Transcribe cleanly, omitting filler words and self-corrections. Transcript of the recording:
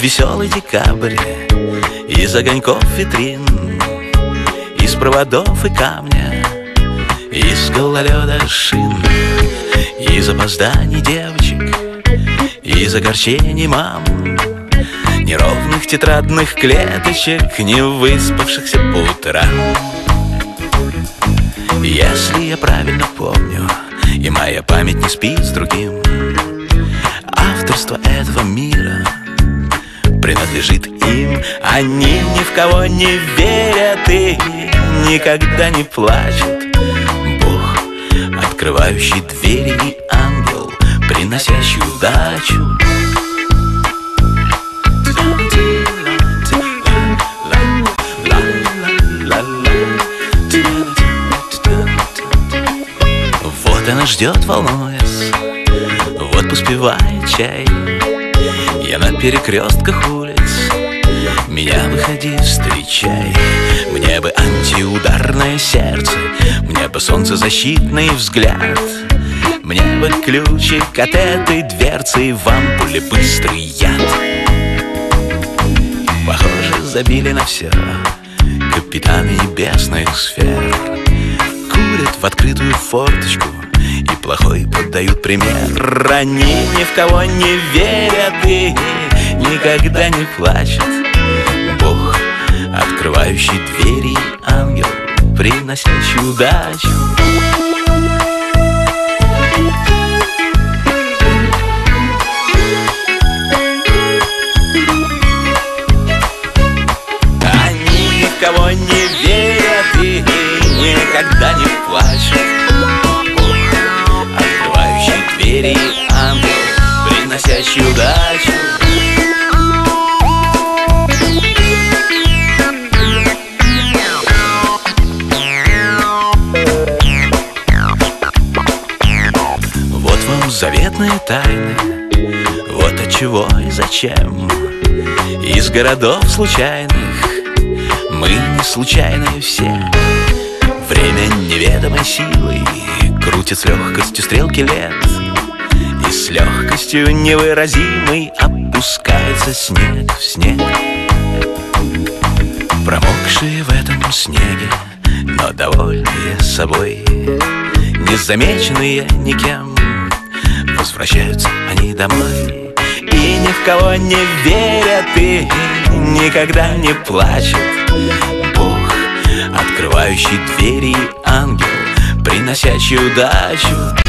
веселый декабрь, из огоньков витрин, из проводов и камня, из гололеда шин, из опозданий девочек, из огорчений мам, неровных тетрадных клеточек, не выспавшихся по утрам. Если я правильно помню, и моя память не спит с другим, авторство этого мира принадлежит им. Они ни в кого не верят и никогда не плачут. Бог, открывающий двери, и ангел, приносящий удачу. Вот она ждет, волнуясь, вот поспевает чай. Я на перекрестках улиц, меня выходи, встречай. Мне бы антиударное сердце, мне бы солнцезащитный взгляд, мне бы ключик от этой дверцы и в ампуле быстрый яд. Похоже, забили на все капитаны небесных сфер, курят в открытую форточку и плохой поддают пример. Они ни в кого не верят и никогда не плачут. Бог, открывающий двери, ангел, приносящий удачу. Они ни в кого не верят и никогда не плачут. Двери, ангел, приносящий удачу. Вот вам заветные тайны, вот от чего и зачем. Из городов случайных мы не случайные все. Время неведомой силой крутит с легкостью стрелки лет, и с легкостью невыразимой опускается снег в снег. Промокшие в этом снеге, но довольные собой, незамеченные никем, возвращаются они домой. И ни в кого не верят и никогда не плачут. Бог, открывающий двери, ангел, приносящий удачу.